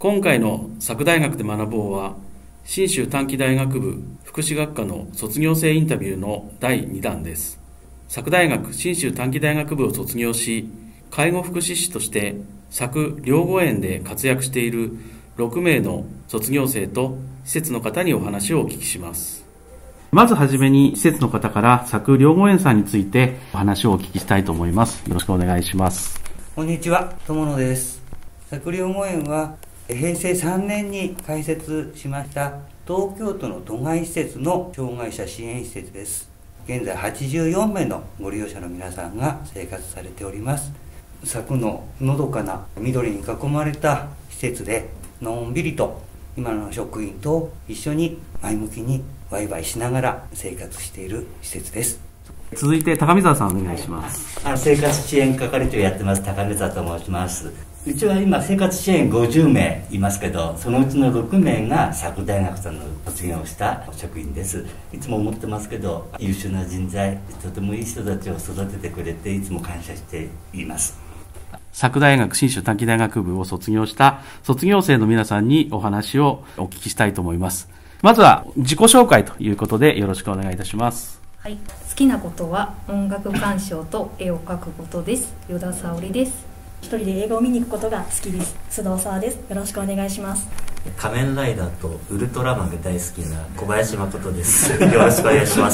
今回の佐久大学で学ぼうは、信州短期大学部福祉学科の卒業生インタビューの第2弾です。佐久大学信州短期大学部を卒業し、介護福祉士として佐久療護園で活躍している6名の卒業生と施設の方にお話をお聞きします。まずはじめに施設の方から佐久療護園さんについてお話をお聞きしたいと思います。よろしくお願いします。 こんにちは、友野です。佐久療護園は平成3年に開設しました東京都の都外施設の障害者支援施設です。現在84名のご利用者の皆さんが生活されております。佐久ののどかな緑に囲まれた施設でのんびりと今の職員と一緒に前向きにワイワイしながら生活している施設です。 続いて高見沢さんお願いします。 生活支援係長をやってます高見沢と申します。うちは今生活支援50名いますけど、そのうちの6名が佐久大学さんの卒業した職員です。いつも思ってますけど、優秀な人材、とてもいい人たちを育ててくれていつも感謝しています。 佐久大学信州短期大学部を卒業した卒業生の皆さんにお話をお聞きしたいと思います。まずは自己紹介ということでよろしくお願いいたします。 はい、好きなことは音楽鑑賞と絵を描くことです。与田沙織です。 一人で映画を見に行くことが好きです。須藤沙です。よろしくお願いします。 仮面ライダーとウルトラマンが大好きな小林誠です。よろしくお願いします。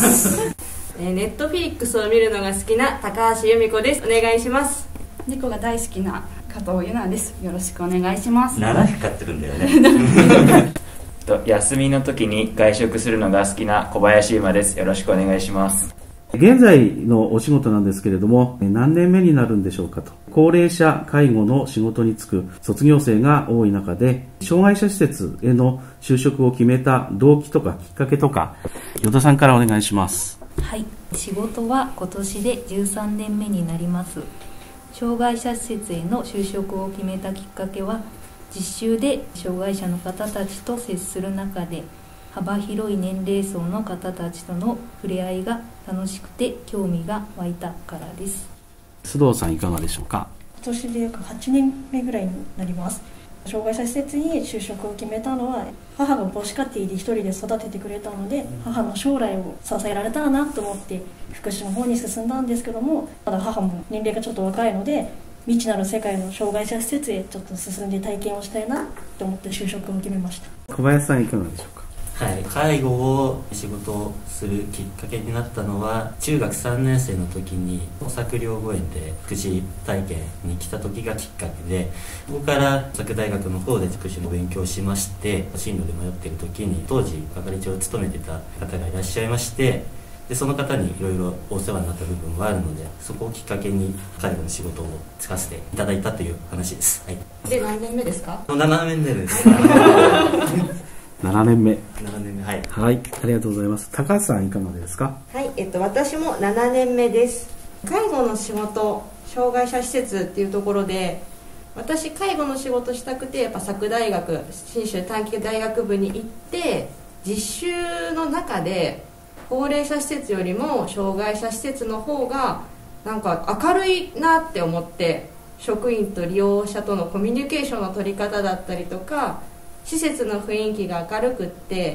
ネットフィリックスを見るのが好きな高橋由美子です。お願いします。 猫が大好きな加藤由奈です。よろしくお願いします。 7匹飼ってるんだよね。 休みの時に外食するのが好きな小林由真です。よろしくお願いします。 現在のお仕事なんですけれども、何年目になるんでしょうかと。高齢者介護の仕事に就く卒業生が多い中で、障害者施設への就職を決めた動機とかきっかけとか、与田さんからお願いします。 はい、仕事は今年で13年目になります。障害者施設への就職を決めたきっかけは、実習で障害者の方たちと接する中で、幅広い年齢層の方たちとの触れ合いが楽しくて興味が湧いたからです。 須藤さんいかがでしょうか。 今年で約8年目ぐらいになります。障害者施設に就職を決めたのは、母が母子家庭で一人で育ててくれたので、母の将来を支えられたらなと思って福祉の方に進んだんですけども、まだ母も年齢がちょっと若いので、未知なる世界の障害者施設へちょっと進んで体験をしたいなと思って就職を決めました。 小林さんいかがでしょうか。 はい、介護を仕事をするきっかけになったのは、中学3年生の時に佐久療護園で福祉体験に来た時がきっかけで、そこから佐久大学の方で福祉の勉強をしまして、進路で迷っている時に当時係長を務めていた方がいらっしゃいまして、でその方にいろいろお世話になった部分もあるので、そこをきっかけに介護の仕事を就かせていただいたという話です。はい、 で何年目ですか ？7年目です。 7年目。 7年目、はい。 はい、ありがとうございます。高橋さんいかがですか。 はい、私も7年目です。介護の仕事、障害者施設っていうところで、私介護の仕事したくて、やっぱ佐久大学信州短期大学部に行って、実習の中で高齢者施設よりも障害者施設の方がなんか明るいなって思って、職員と利用者とのコミュニケーションの取り方だったりとか、施設の雰囲気が明るくって、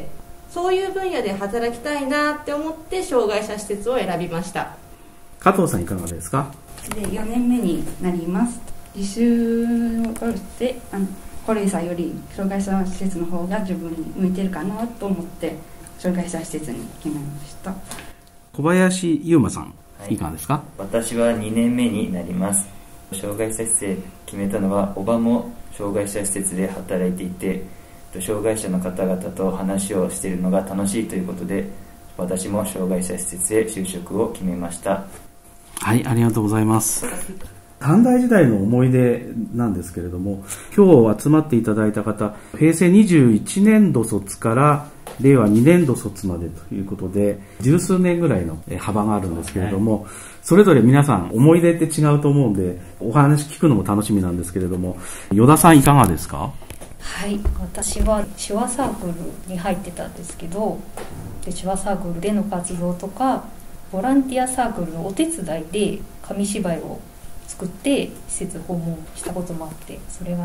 そういう分野で働きたいなって思って障害者施設を選びました。 加藤さんいかがですか。 で4年目になります。実習をして高齢者より障害者施設の方が自分に向いてるかなと思って障害者施設に決めました。 小林優真さん、いかがですか。 私は2年目になります。障害者施設決めたのは、おばも障害者施設で働いていて、障害者の方々と話をしているのが楽しいということで、私も障害者施設へ就職を決めました。 はい、ありがとうございます。短大時代の思い出なんですけれども、今日集まっていただいた方、平成21年度卒から令和2年度卒までということで、十数年ぐらいの幅があるんですけれども、それぞれ皆さん思い出って違うと思うんで、お話聞くのも楽しみなんですけれども、与田さんいかがですか。 はい、私は手話サークルに入ってたんですけど、で手話サークルでの活動とか、ボランティアサークルのお手伝いで紙芝居を作って施設訪問したこともあって、それが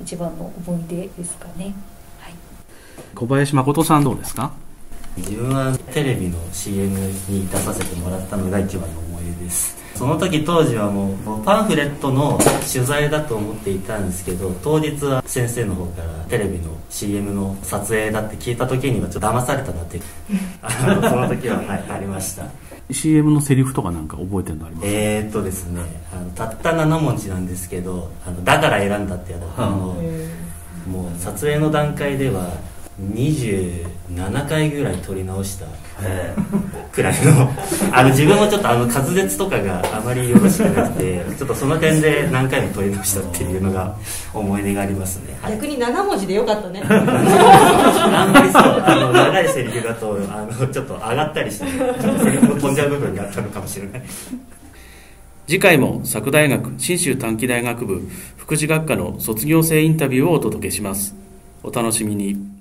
一番の思い出ですかね。はい、 小林誠さんどうですか？ 自分はテレビの CM に出させてもらったのが一番の思い出です。その時当時はもうパンフレットの取材だと思っていたんですけど、当日は先生の方からテレビの CM の撮影だって聞いた時にはちょっと騙されたなってその時は、はい、ありました。 CM のセリフとかなんか覚えてるのありますか？ ですね、たった7文字なんですけど、だから選んだってやつ、もう撮影の段階では27回ぐらい撮り直したくらいの自分もちょっと滑舌とかがあまりよろしくなくて、ちょっとその点で何回も撮り直したっていうのが思い出がありますね。 逆に7文字でよかったね。 あんまりそう長いセリフだとちょっと上がったりして、ちょっとセリフが飛んじゃう部分があったのかもしれない。 次回も佐久大学信州短期大学部福祉学科の卒業生インタビューをお届けします。お楽しみに。